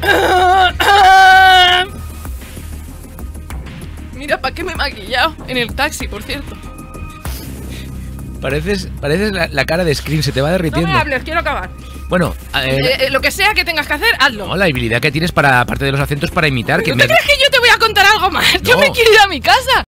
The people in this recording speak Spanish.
Mira, ¿para qué me he maquillado? En el taxi, por cierto. Pareces la cara de Scream, se te va No derritiendo. me hables, quiero acabar. Bueno, Lo que sea que tengas que hacer, hazlo. no, la habilidad que tienes para, aparte de los acentos, para imitar. ¿Tú te crees que yo te voy a contar algo más? Yo No. me quiero ir a mi casa.